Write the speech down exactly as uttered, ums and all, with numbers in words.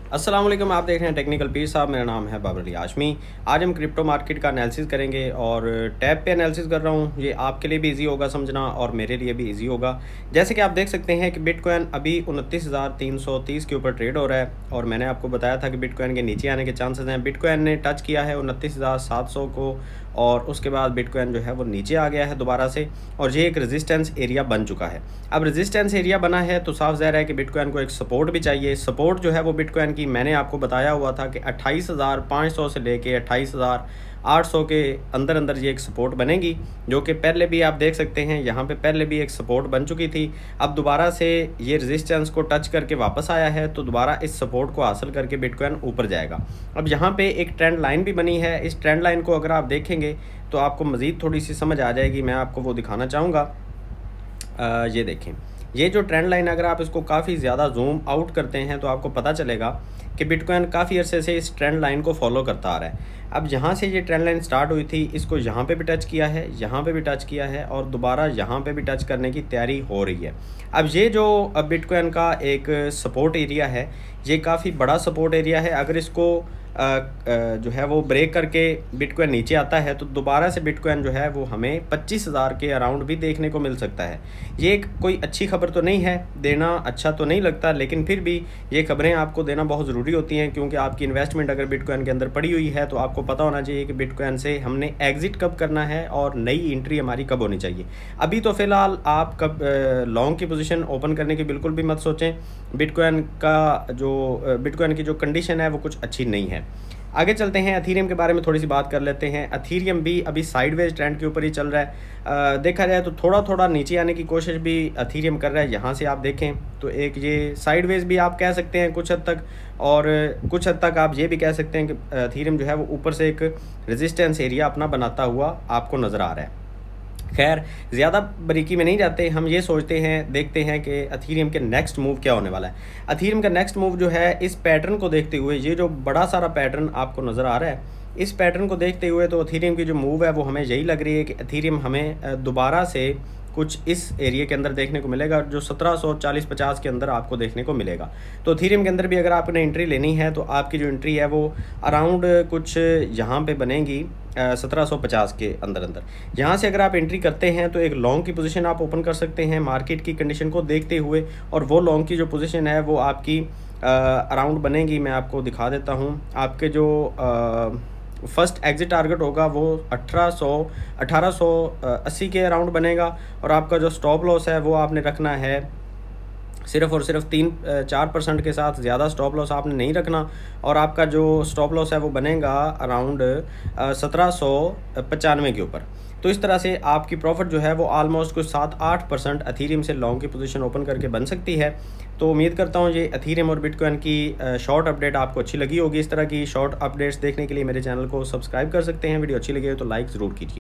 अस्सलाम वालेकुम, आप देख रहे हैं टेक्निकल पीर साहब। मेरा नाम है बाबर अली हाशमी। आज हम क्रिप्टो मार्केट का एनालिसिस करेंगे और टैब पे एनालिसिस कर रहा हूँ। ये आपके लिए भी इजी होगा समझना और मेरे लिए भी इजी होगा। जैसे कि आप देख सकते हैं कि बिटकॉइन अभी उनतीस हज़ार तीन सौ तीस के ऊपर ट्रेड हो रहा है और मैंने आपको बताया था कि बिटकॉइन के नीचे आने के चांसेस हैं। बिटकॉइन ने टच किया है उनतीस हज़ार सात सौ को और उसके बाद बिटकॉइन जो है वो नीचे आ गया है दोबारा से और ये एक रेजिस्टेंस एरिया बन चुका है। अब रेजिस्टेंस एरिया बना है तो साफ ज़ाहिर है कि बिटकॉइन को एक सपोर्ट भी चाहिए। सपोर्ट जो है वो बिटकॉइन की मैंने आपको बताया हुआ था कि अट्ठाईस हज़ार पाँच सौ से लेके अट्ठाईस हज़ार आठ सौ के अंदर अंदर ये एक सपोर्ट बनेगी, जो कि पहले भी आप देख सकते हैं यहाँ पे पहले भी एक सपोर्ट बन चुकी थी। अब दोबारा से ये रेजिस्टेंस को टच करके वापस आया है तो दोबारा इस सपोर्ट को हासिल करके बिटकॉइन ऊपर जाएगा। अब यहाँ पे एक ट्रेंड लाइन भी बनी है। इस ट्रेंड लाइन को अगर आप देखेंगे तो आपको मज़ीद थोड़ी सी समझ आ जाएगी। मैं आपको वो दिखाना चाहूँगा। ये देखें, ये जो ट्रेंड लाइन अगर आप इसको काफ़ी ज़्यादा जूम आउट करते हैं तो आपको पता चलेगा कि बिटकॉइन काफ़ी अरसे से इस ट्रेंड लाइन को फॉलो करता आ रहा है। अब यहाँ से ये ट्रेंड लाइन स्टार्ट हुई थी, इसको यहाँ पे भी टच किया है, यहाँ पे भी टच किया है और दोबारा यहाँ पे भी टच करने की तैयारी हो रही है। अब ये जो अब बिटकॉइन का एक सपोर्ट एरिया है, ये काफ़ी बड़ा सपोर्ट एरिया है। अगर इसको आ, आ, जो है वो ब्रेक करके बिटकॉइन नीचे आता है तो दोबारा से बिटकॉइन जो है वो हमें पच्चीस हज़ार के अराउंड भी देखने को मिल सकता है। ये एक कोई अच्छी खबर तो नहीं है, देना अच्छा तो नहीं लगता, लेकिन फिर भी ये खबरें आपको देना बहुत ज़रूरी होती हैं, क्योंकि आपकी इन्वेस्टमेंट अगर बिटकॉइन के अंदर पड़ी हुई है तो आपको पता होना चाहिए कि बिटकॉइन से हमने एग्जिट कब करना है और नई एंट्री हमारी कब होनी चाहिए। अभी तो फ़िलहाल आप कब लॉन्ग की पोजीशन ओपन करने की बिल्कुल भी मत सोचें। बिटकॉइन का जो बिटकॉइन की जो कंडीशन है वो कुछ अच्छी नहीं है। आगे चलते हैं, एथीरियम के बारे में थोड़ी सी बात कर लेते हैं। एथीरियम भी अभी साइडवेज ट्रेंड के ऊपर ही चल रहा है। आ, देखा जाए तो थोड़ा थोड़ा नीचे आने की कोशिश भी एथीरियम कर रहा है। यहाँ से आप देखें तो एक ये साइडवेज भी आप कह सकते हैं कुछ हद तक, और कुछ हद तक आप ये भी कह सकते हैं कि एथीरियम जो है वो ऊपर से एक रेजिस्टेंस एरिया अपना बनाता हुआ आपको नज़र आ रहा है। खैर, ज़्यादा बारीकी में नहीं जाते, हम ये सोचते हैं देखते हैं कि एथीरियम के नेक्स्ट मूव क्या होने वाला है। एथीरियम का नेक्स्ट मूव जो है, इस पैटर्न को देखते हुए, ये जो बड़ा सारा पैटर्न आपको नज़र आ रहा है, इस पैटर्न को देखते हुए तो एथीरियम की जो मूव है वो हमें यही लग रही है कि एथीरियम हमें दोबारा से कुछ इस एरिया के अंदर देखने को मिलेगा, जो सत्रह सौ चालीस पचास के अंदर आपको देखने को मिलेगा। तो एथीरियम के अंदर भी अगर आपने एंट्री लेनी है तो आपकी जो एंट्री है वो अराउंड कुछ यहाँ पे बनेगी सत्रह सौ पचास के अंदर अंदर। यहाँ से अगर आप एंट्री करते हैं तो एक लॉन्ग की पोजीशन आप ओपन कर सकते हैं मार्केट की कंडीशन को देखते हुए, और वो लॉन्ग की जो पोजीशन है वो आपकी अराउंड बनेगी। मैं आपको दिखा देता हूँ। आपके जो आ, फर्स्ट एग्जिट टारगेट होगा वो अठारह सौ अठारह सौ अस्सी के अराउंड बनेगा, और आपका जो स्टॉप लॉस है वो आपने रखना है सिर्फ और सिर्फ तीन चार परसेंट के साथ, ज़्यादा स्टॉप लॉस आपने नहीं रखना, और आपका जो स्टॉप लॉस है वो बनेगा अराउंड सत्रह सौ पचानवे के ऊपर। तो इस तरह से आपकी प्रॉफिट जो है वो आलमोस्ट कुछ सात आठ परसेंट एथीरियम से लॉन्ग की पोजीशन ओपन करके बन सकती है। तो उम्मीद करता हूँ ये एथीरियम और बिटकॉइन की शॉर्ट अपडेट आपको अच्छी लगी होगी। इस तरह की शॉर्ट अपडेट्स देखने के लिए मेरे चैनल को सब्सक्राइब कर सकते हैं। वीडियो अच्छी लगी हो तो लाइक ज़रूर कीजिए।